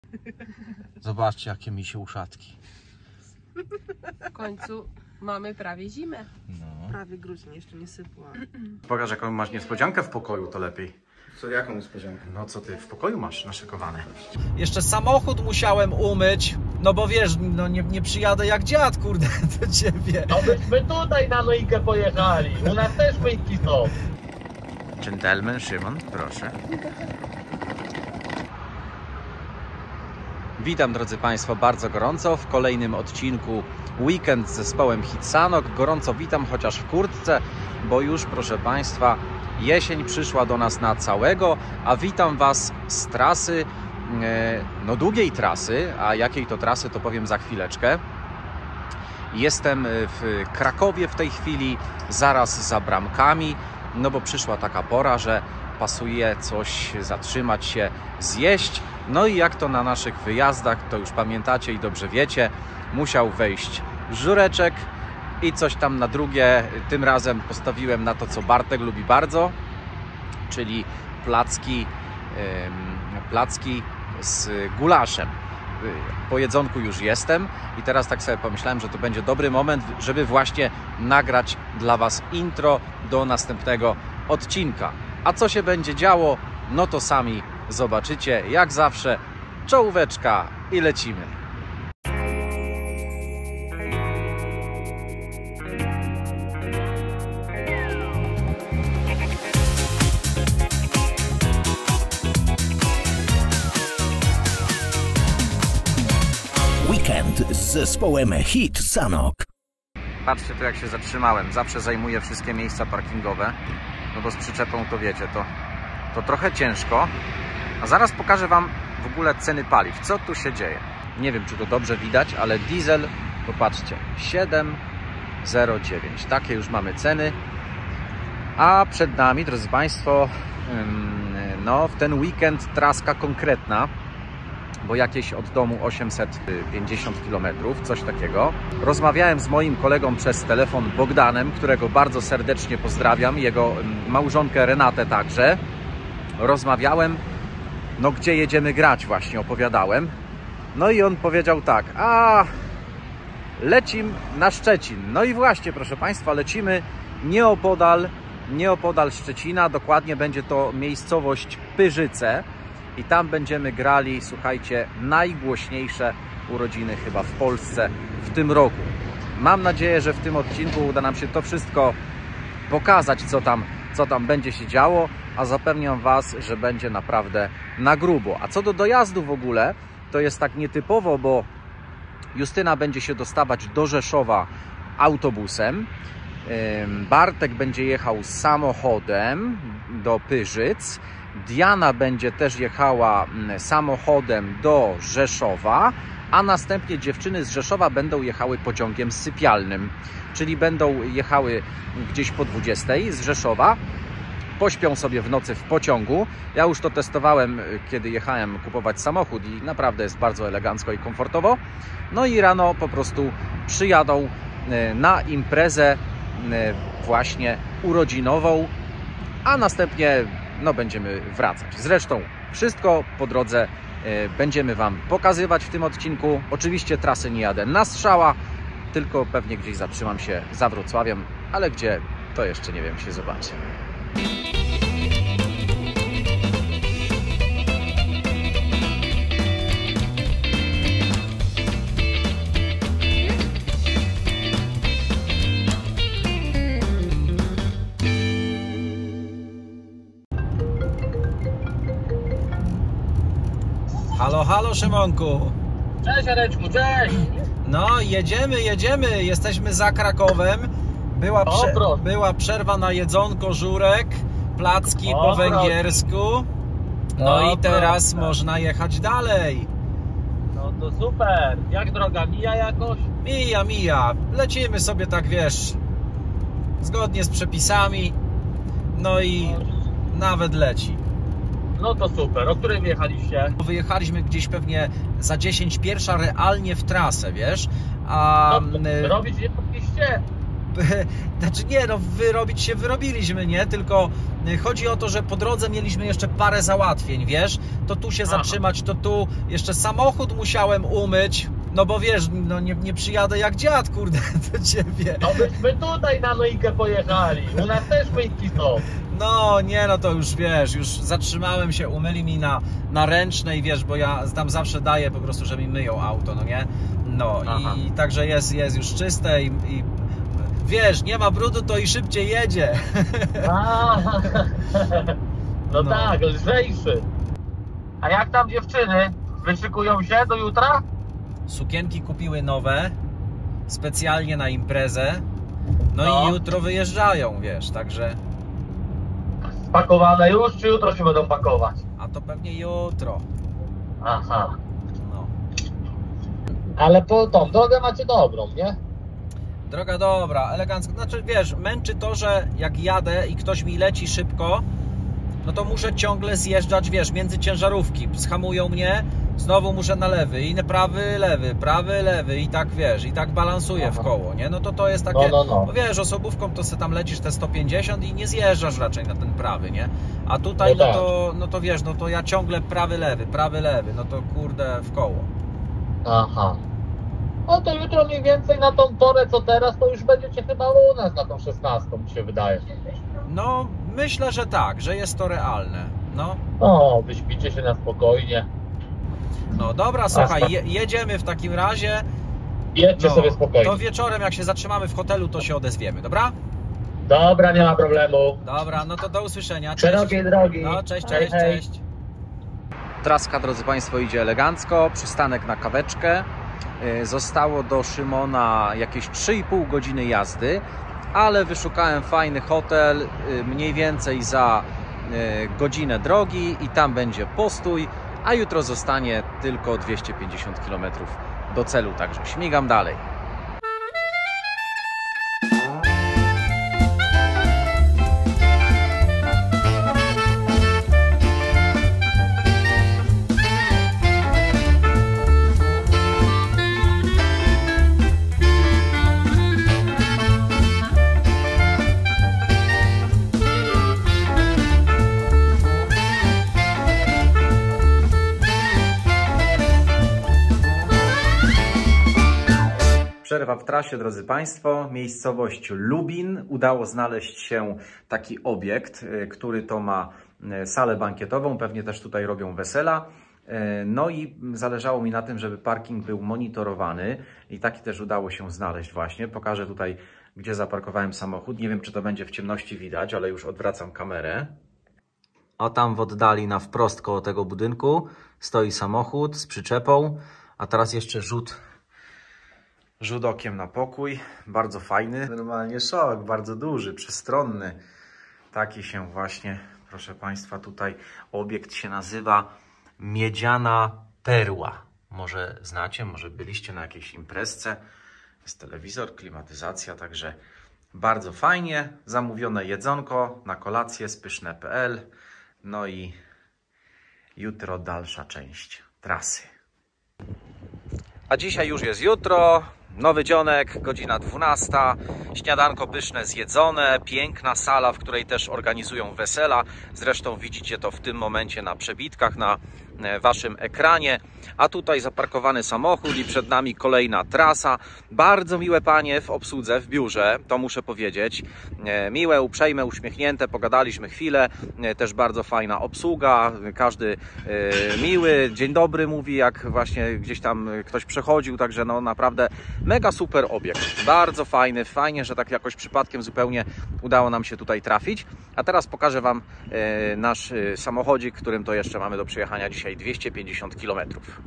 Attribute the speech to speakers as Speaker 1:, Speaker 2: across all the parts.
Speaker 1: Zobaczcie, jakie mi się uszatki.
Speaker 2: W końcu mamy prawie zimę.
Speaker 1: No.
Speaker 3: Prawie grudzień, jeszcze nie sypła.
Speaker 1: Pokaż, jaką masz niespodziankę w pokoju, to lepiej.
Speaker 4: Co, jaką niespodziankę?
Speaker 1: No co ty w pokoju masz naszykowane?
Speaker 5: Jeszcze samochód musiałem umyć, no bo wiesz, no nie przyjadę jak dziad, kurde, do ciebie.
Speaker 6: No byśmy tutaj na myjkę pojechali, u nas też myjki są.
Speaker 1: Gentleman Szymon, proszę. Witam, drodzy Państwo, bardzo gorąco w kolejnym odcinku Weekend z zespołem Hit Sanok. Gorąco witam, chociaż w kurtce, bo już, proszę Państwa, jesień przyszła do nas na całego, a witam Was z trasy, no długiej trasy, a jakiej to trasy, to powiem za chwileczkę. Jestem w Krakowie w tej chwili, zaraz za bramkami, no bo przyszła taka pora, że pasuje coś zatrzymać się, zjeść. No i jak to na naszych wyjazdach, to już pamiętacie i dobrze wiecie, musiał wejść żureczek i coś tam na drugie. Tym razem postawiłem na to, co Bartek lubi bardzo, czyli placki z gulaszem. Po jedzonku już jestem i teraz tak sobie pomyślałem, że to będzie dobry moment, żeby właśnie nagrać dla Was intro do następnego odcinka. A co się będzie działo, no to sami zobaczycie. Jak zawsze, czołóweczka i lecimy.
Speaker 7: Weekend z zespołem Hit Sanok.
Speaker 1: Patrzcie tu, jak się zatrzymałem. Zawsze zajmuję wszystkie miejsca parkingowe, no bo z przyczepą to wiecie, to trochę ciężko. A zaraz pokażę Wam w ogóle ceny paliw. Co tu się dzieje? Nie wiem, czy to dobrze widać, ale diesel, popatrzcie, 7,09. Takie już mamy ceny. A przed nami, drodzy Państwo, no w ten weekend traska konkretna, bo jakieś od domu 850 km, coś takiego. Rozmawiałem z moim kolegą przez telefon Bogdanem, którego bardzo serdecznie pozdrawiam, jego małżonkę Renatę także. Rozmawiałem, no gdzie jedziemy grać właśnie, opowiadałem. No i on powiedział tak, lecimy na Szczecin. No i właśnie, proszę Państwa, lecimy nieopodal Szczecina, dokładnie będzie to miejscowość Pyrzyce. I tam będziemy grali, słuchajcie, najgłośniejsze urodziny chyba w Polsce w tym roku. Mam nadzieję, że w tym odcinku uda nam się to wszystko pokazać, co tam będzie się działo, a zapewniam Was, że będzie naprawdę na grubo. A co do dojazdu w ogóle, to jest tak nietypowo, bo Justyna będzie się dostawać do Rzeszowa autobusem, Bartek będzie jechał samochodem do Pyrzyc, Diana będzie też jechała samochodem do Rzeszowa, a następnie dziewczyny z Rzeszowa będą jechały pociągiem sypialnym, czyli będą jechały gdzieś po 20 z Rzeszowa, pośpią sobie w nocy w pociągu. Ja już to testowałem, kiedy jechałem kupować samochód i naprawdę jest bardzo elegancko i komfortowo. No i rano po prostu przyjadą na imprezę właśnie urodzinową, a następnie no będziemy wracać. Zresztą wszystko po drodze będziemy Wam pokazywać w tym odcinku. Oczywiście trasy nie jadę na strzała, tylko pewnie gdzieś zatrzymam się za Wrocławiem, ale gdzie, to jeszcze nie wiem, się zobaczy.
Speaker 5: Halo, halo Szymonku.
Speaker 6: Cześć Jareczku, cześć!
Speaker 5: No, jedziemy, jesteśmy za Krakowem. Była przerwa na jedzonko, żurek, placki po węgiersku. No i teraz można jechać dalej.
Speaker 6: No to super. Jak droga, mija jakoś?
Speaker 5: Mija. Lecimy sobie tak, wiesz, zgodnie z przepisami. No i nawet leci.
Speaker 6: No to super. O której wyjechaliście?
Speaker 5: Wyjechaliśmy gdzieś pewnie za 10 pierwsza realnie w trasę, wiesz? A
Speaker 6: robić nie mogliście?
Speaker 5: znaczy nie, no wyrobić się wyrobiliśmy, nie? Tylko chodzi o to, że po drodze mieliśmy jeszcze parę załatwień, wiesz? To tu się zatrzymać, to tu. Jeszcze samochód musiałem umyć, no bo wiesz, no nie przyjadę jak dziad, kurde, do ciebie.
Speaker 6: No byśmy tutaj na myjkę pojechali, u nas też myjki są.
Speaker 5: No nie, no to już wiesz, już zatrzymałem się, umyli mi na ręcznej, wiesz, bo ja tam zawsze daję po prostu, że mi myją auto, no nie? No i także jest już czyste i wiesz, nie ma brudu, to i szybciej jedzie.
Speaker 6: No tak, lżejszy. A jak tam dziewczyny? Wyszykują się do jutra?
Speaker 5: Sukienki kupiły nowe, specjalnie na imprezę, no i jutro wyjeżdżają, wiesz, także...
Speaker 6: Spakowane już, czy jutro się będą pakować?
Speaker 5: A to pewnie jutro.
Speaker 6: Aha.
Speaker 5: No.
Speaker 6: Ale po tą drogę macie dobrą, nie?
Speaker 5: Droga dobra, elegancko. Znaczy wiesz, męczy to, że jak jadę i ktoś mi leci szybko, no to muszę ciągle zjeżdżać, wiesz, między ciężarówki. Schamują mnie, znowu muszę na lewy i na prawy, lewy i tak wiesz, i tak balansuję w koło, nie? No to jest takie, no wiesz, osobówką to sobie tam lecisz te 150 i nie zjeżdżasz raczej na ten prawy, nie? A tutaj no to wiesz, no to ja ciągle prawy, lewy, no to kurde w koło.
Speaker 6: Aha. No to jutro mniej więcej na tą porę co teraz, to już będziecie chyba u nas na tą 16, mi się wydaje.
Speaker 5: No, myślę, że tak, że jest to realne, no.
Speaker 6: No, wyśpicie się na spokojnie.
Speaker 5: No dobra, słuchaj, jedziemy w takim razie.
Speaker 6: Jedźcie sobie spokojnie.
Speaker 5: To wieczorem jak się zatrzymamy w hotelu, to się odezwiemy, dobra?
Speaker 6: Dobra, nie ma problemu.
Speaker 5: Dobra, no to do usłyszenia.
Speaker 6: Szerokiej drogi.
Speaker 5: No, cześć.
Speaker 1: Traska, drodzy Państwo, idzie elegancko, przystanek na kaweczkę. Zostało do Szymona jakieś 3,5 godziny jazdy, ale wyszukałem fajny hotel mniej więcej za godzinę drogi i tam będzie postój, a jutro zostanie tylko 250 km do celu, także śmigam dalej. Przerwa w trasie, drodzy Państwo, miejscowość Lubin. Udało znaleźć się taki obiekt, który to ma salę bankietową, pewnie też tutaj robią wesela. No i zależało mi na tym, żeby parking był monitorowany i taki też udało się znaleźć właśnie. Pokażę tutaj, gdzie zaparkowałem samochód. Nie wiem, czy to będzie w ciemności widać, ale już odwracam kamerę. O, tam w oddali na wprost koło tego budynku stoi samochód z przyczepą, a teraz jeszcze rzut okiem na pokój, bardzo fajny, normalnie szok, bardzo duży, przestronny, taki się właśnie, proszę Państwa, tutaj obiekt się nazywa Miedziana Perła, może znacie, może byliście na jakiejś imprezce, jest telewizor, klimatyzacja, także bardzo fajnie, zamówione jedzonko na kolację z pyszne.pl, no i jutro dalsza część trasy. A dzisiaj już jest jutro. Nowy dzionek, godzina 12, śniadanko pyszne zjedzone, piękna sala, w której też organizują wesela. Zresztą widzicie to w tym momencie na przebitkach, na Waszym ekranie. A tutaj zaparkowany samochód i przed nami kolejna trasa. Bardzo miłe panie w obsłudze, w biurze, to muszę powiedzieć. Miłe, uprzejme, uśmiechnięte, pogadaliśmy chwilę. Też bardzo fajna obsługa, każdy miły, dzień dobry mówi, jak właśnie gdzieś tam ktoś przechodził. Także no naprawdę mega super obiekt, bardzo fajny, fajnie, że tak jakoś przypadkiem zupełnie udało nam się tutaj trafić. A teraz pokażę Wam nasz samochodzik, którym to jeszcze mamy do przejechania dzisiaj 250 km.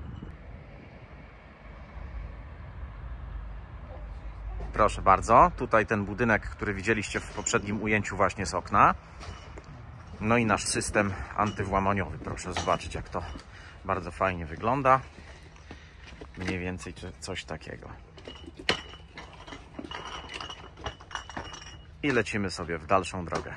Speaker 1: Proszę bardzo, tutaj ten budynek, który widzieliście w poprzednim ujęciu właśnie z okna. No i nasz system antywłamaniowy, proszę zobaczyć, jak to bardzo fajnie wygląda. Mniej więcej coś takiego. I lecimy sobie w dalszą drogę.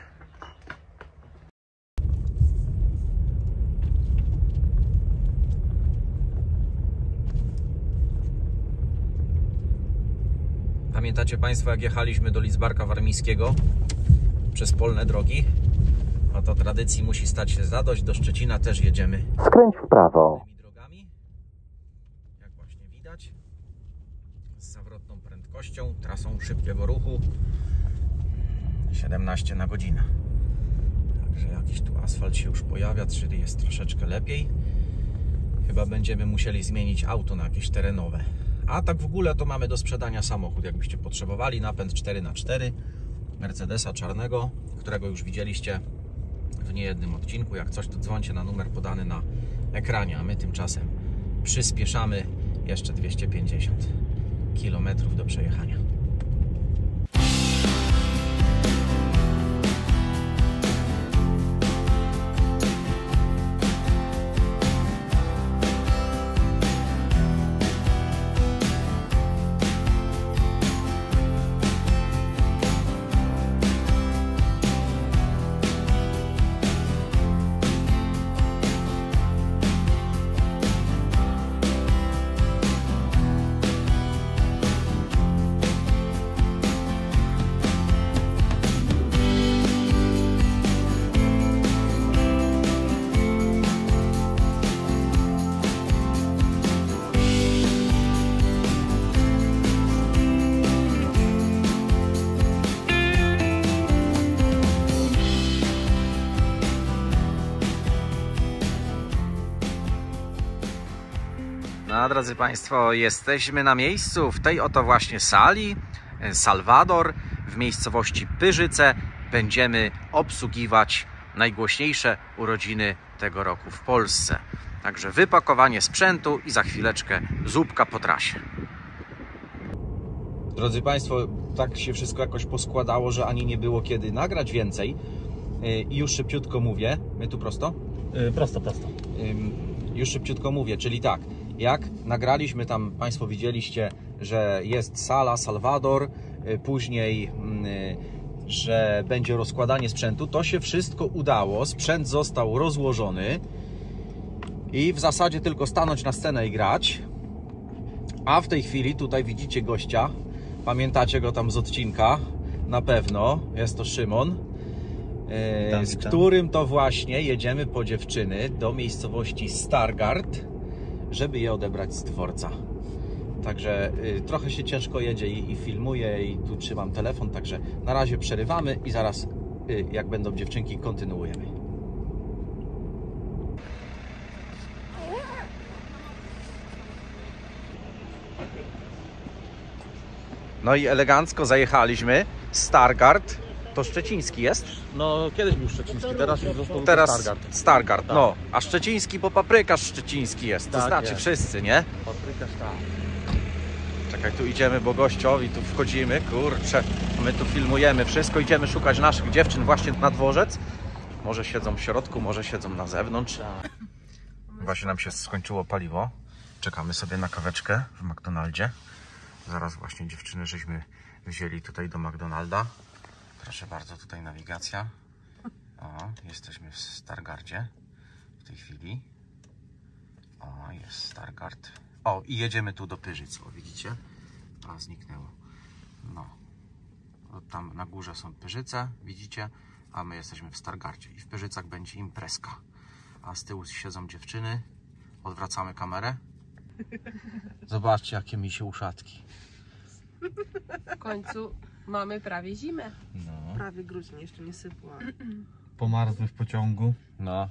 Speaker 1: Pamiętacie Państwo, jak jechaliśmy do Lidzbarka Warmińskiego przez polne drogi? No to tradycji musi stać się zadość. Do Szczecina też jedziemy.
Speaker 7: Skręć w prawo.
Speaker 1: Drogami, jak właśnie widać, z zawrotną prędkością, trasą szybkiego ruchu 17 na godzinę. Także jakiś tu asfalt się już pojawia, czyli jest troszeczkę lepiej. Chyba będziemy musieli zmienić auto na jakieś terenowe. A tak w ogóle to mamy do sprzedania samochód, jakbyście potrzebowali. Napęd 4x4 Mercedesa czarnego, którego już widzieliście w niejednym odcinku. Jak coś, to dzwońcie na numer podany na ekranie, a my tymczasem przyspieszamy jeszcze 250 km do przejechania. No, drodzy Państwo, jesteśmy na miejscu w tej oto właśnie sali Salwador w miejscowości Pyrzyce. Będziemy obsługiwać najgłośniejsze urodziny tego roku w Polsce. Także wypakowanie sprzętu i za chwileczkę zupka po trasie. Drodzy Państwo, tak się wszystko jakoś poskładało, że ani nie było kiedy nagrać więcej. I już szybciutko mówię. My tu prosto?
Speaker 5: Prosto.
Speaker 1: Już szybciutko mówię, czyli tak. Jak nagraliśmy tam, Państwo widzieliście, że jest sala Salwador, później, że będzie rozkładanie sprzętu, to się wszystko udało, sprzęt został rozłożony i w zasadzie tylko stanąć na scenę i grać. A w tej chwili tutaj widzicie gościa, pamiętacie go tam z odcinka, na pewno, jest to Szymon, z którym to właśnie jedziemy po dziewczyny do miejscowości Stargard, żeby je odebrać z dworca. Także trochę się ciężko jedzie i filmuję i tu trzymam telefon, także na razie przerywamy i zaraz jak będą dziewczynki, kontynuujemy. No i elegancko zajechaliśmy. Stargard to szczeciński jest?
Speaker 5: No kiedyś był szczeciński, teraz już został
Speaker 1: Stargard,
Speaker 5: tak.
Speaker 1: No. A szczeciński, bo paprykarz szczeciński jest. To
Speaker 5: Tak
Speaker 1: znaczy
Speaker 5: jest.
Speaker 1: wszyscy, nie?
Speaker 5: Paprykarz, tak.
Speaker 1: Czekaj, tu idziemy, bo gościowi tu wchodzimy, kurczę, my tu filmujemy wszystko, idziemy szukać naszych dziewczyn właśnie na dworzec. Może siedzą w środku, może siedzą na zewnątrz.
Speaker 5: Tak.
Speaker 1: Właśnie nam się skończyło paliwo. Czekamy sobie na kaweczkę w McDonaldzie. Zaraz właśnie dziewczyny żeśmy wzięli tutaj do McDonalda. Proszę bardzo, tutaj nawigacja. O, jesteśmy w Stargardzie w tej chwili. O, jest Stargard. O, i jedziemy tu do Pyrzyc, o, widzicie? A, zniknęło. No. O, tam na górze są Pyrzyce, widzicie? A my jesteśmy w Stargardzie. I w Pyrzycach będzie imprezka. A z tyłu siedzą dziewczyny. Odwracamy kamerę. Zobaczcie, jakie mi się uszatki.
Speaker 2: W końcu mamy prawie zimę.
Speaker 1: No.
Speaker 3: Prawie grudzień, jeszcze nie sypła.
Speaker 5: Pomarzły w pociągu.
Speaker 1: No.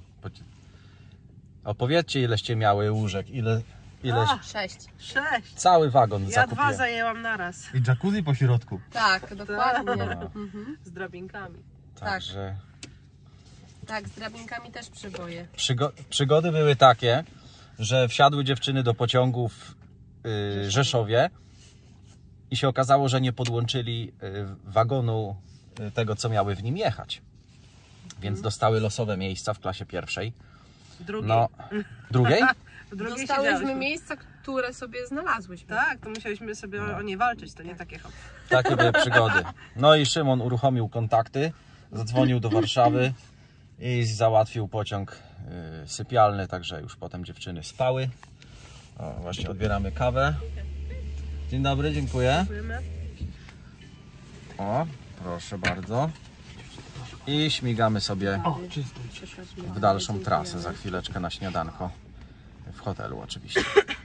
Speaker 1: Opowiedzcie, ileście miały łóżek, ile...
Speaker 2: 6.
Speaker 3: 6.
Speaker 1: Cały wagon
Speaker 3: Ja
Speaker 1: zakupiłem.
Speaker 3: 2 zajęłam naraz.
Speaker 5: I jacuzzi po środku.
Speaker 2: Tak, dokładnie.
Speaker 1: No.
Speaker 2: Mhm.
Speaker 3: Z drabinkami.
Speaker 1: Także
Speaker 2: Tak, z drabinkami też przyboje.
Speaker 1: przygody były takie, że wsiadły dziewczyny do pociągu w Rzeszowie i się okazało, że nie podłączyli wagonu tego, co miały w nim jechać. Więc dostały losowe miejsca w klasie pierwszej.
Speaker 3: Drugiej.
Speaker 1: No, drugiej?
Speaker 3: W drugiej
Speaker 2: Dostałyśmy
Speaker 3: siedziałyśmy.
Speaker 2: miejsca, które sobie znalazłyśmy.
Speaker 3: Tak, to musieliśmy sobie o nie walczyć, to nie takie hop.
Speaker 1: Takie były przygody. No i Szymon uruchomił kontakty, zadzwonił do Warszawy i załatwił pociąg sypialny, także już potem dziewczyny spały. O, właśnie odbieramy kawę. Dzień dobry, dziękuję.
Speaker 3: Dziękujemy.
Speaker 1: O, proszę bardzo. I śmigamy sobie w dalszą trasę za chwileczkę na śniadanko. W hotelu oczywiście.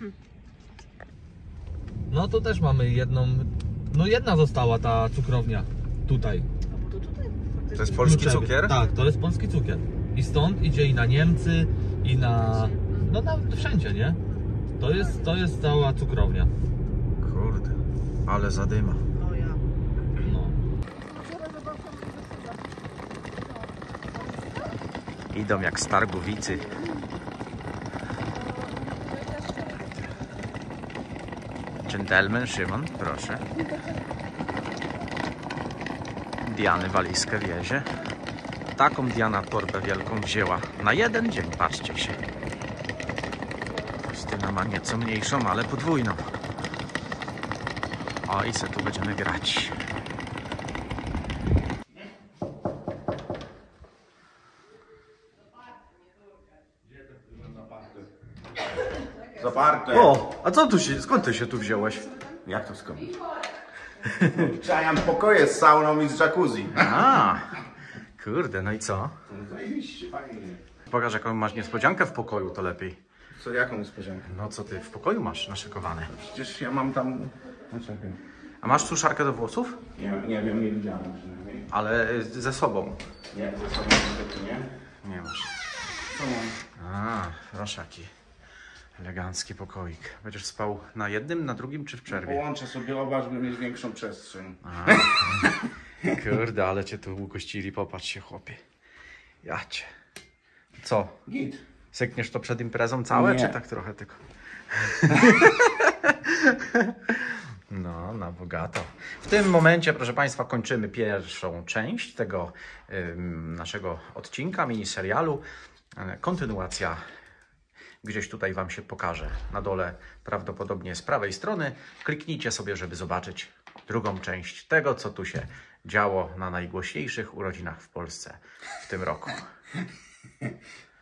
Speaker 5: No tu też mamy jedną, no jedna została ta cukrownia tutaj.
Speaker 1: To jest polski cukier?
Speaker 5: Tak, to jest polski cukier. I stąd idzie i na Niemcy, i na, no wszędzie, nie? To jest cała cukrownia.
Speaker 1: Kurde, ale zadyma.
Speaker 3: O ja.
Speaker 5: No.
Speaker 1: Idą jak stargowicy. Gentleman Szymon, proszę. Diany walizkę wiezie. Taką Diana torbę wielką wzięła. Na jeden dzień, patrzcie się. Justyna ma nieco mniejszą, ale podwójną. O, i se tu będziemy grać.
Speaker 4: Zaparte.
Speaker 1: O, a co tu się, skąd ty się tu wziąłeś?
Speaker 4: Jak to skąd? Czajam pokoje z sauną i z jacuzzi.
Speaker 1: A, kurde, no i co?
Speaker 4: Zajebiście, fajnie.
Speaker 1: Pokaż, jaką masz niespodziankę w pokoju, to lepiej.
Speaker 4: Co, jaką niespodziankę?
Speaker 1: No co ty w pokoju masz naszykowane?
Speaker 4: Przecież ja mam tam... No czekaj.
Speaker 1: A masz suszarkę do włosów?
Speaker 4: Nie wiem, nie widziałem przynajmniej.
Speaker 1: Ale ze sobą.
Speaker 4: Nie, ze sobą niestety nie.
Speaker 1: Nie masz.
Speaker 4: Co mam?
Speaker 1: A, proszę, jaki elegancki pokoik. Będziesz spał na jednym, na drugim czy w przerwie?
Speaker 4: Połączę sobie oba, żeby mieć większą przestrzeń.
Speaker 1: A, kurde, ale cię tu ugościli, popatrz się, chłopie. Jacie. Co?
Speaker 4: Git.
Speaker 1: Sykniesz to przed imprezą całe,
Speaker 4: Nie.
Speaker 1: czy tak trochę tylko? No, na bogato. W tym momencie, proszę Państwa, kończymy pierwszą część tego naszego odcinka, miniserialu. Kontynuacja gdzieś tutaj Wam się pokaże. Na dole prawdopodobnie z prawej strony. Kliknijcie sobie, żeby zobaczyć drugą część tego, co tu się działo na najgłośniejszych urodzinach w Polsce w tym roku.